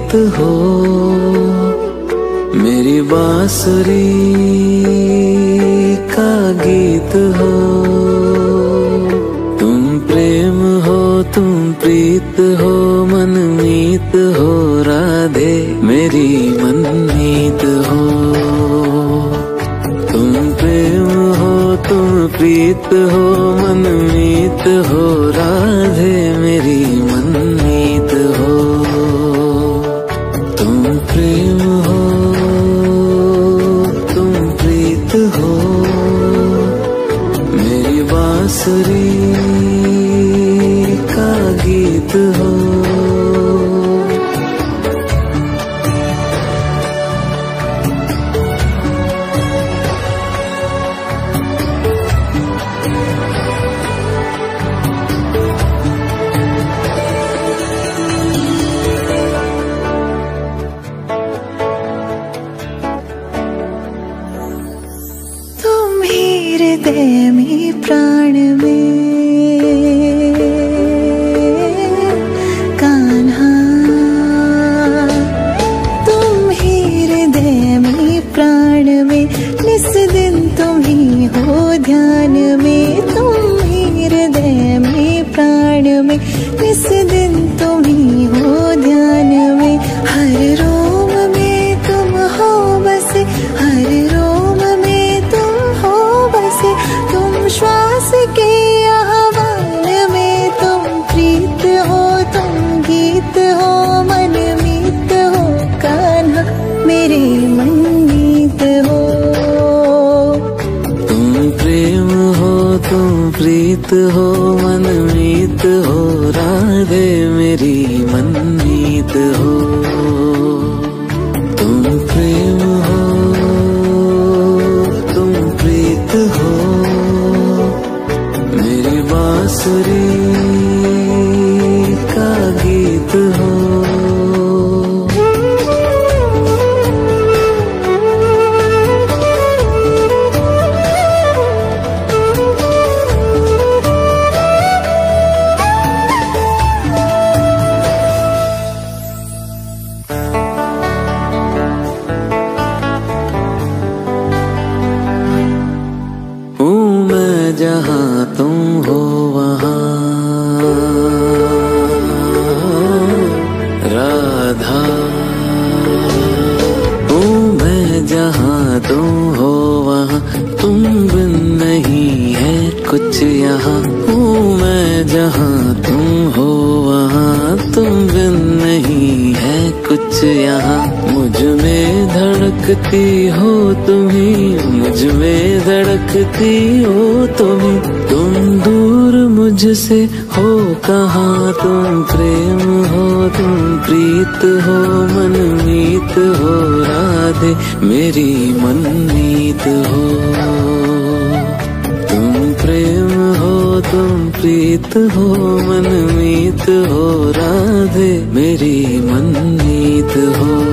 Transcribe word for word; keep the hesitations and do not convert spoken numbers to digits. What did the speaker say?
गीत हो, मेरी बांसुरी का गीत हो। तुम प्रेम हो, तुम प्रीत हो, मनमीत हो राधे मेरी मनमीत हो। तुम प्रेम हो, तुम प्रीत हो, मनमीत हो राधे मेरी मनमीत हो। तुम प्रेम हो, तुम प्रीत हो, मेरी बांसुरी का गीत हो। हृदय में प्राण में कान्हा, तुम ही हृदय में प्राण में, निस दिन तुम ही हो ध्यान में। तुम ही हृदय में प्राण में, निस दिन तुम ही हो ध्यान में। हर रोम में तुम हो बसे, हर रोम में तुम हो बसे। तुम श्वास के आह्वान में, तुम प्रीत हो, तुम गीत हो, मनमीत हो कान्हा मेरे मनमीत हो। तुम प्रेम हो, तुम प्रीत हो, मनमीत हो राधे मेरी मनमीत हो। तुम प्रेम हो, तुम प्रीत हो, मेरी बांसुरी का गीत हो। जहाँ तुम हो वहाँ राधा, हूँ मैं जहाँ तुम हो वहाँ, तुम बिन नहीं है कुछ यहाँ। हूँ मैं जहाँ तुम हो वहाँ, तुम बिन नहीं है कुछ यहाँ। मुझ में धड़कती हो तुम्ही, मुझ में धड़कती हो तुम्ही। तुम दूर मुझसे हो कहाँ, तुम प्रेम हो, तुम प्रीत हो, मनमीत हो राधे मेरी मनमीत हो। तुम प्रेम हो, तुम प्रीत हो, मनमीत हो राधे मेरी मनमीत हो।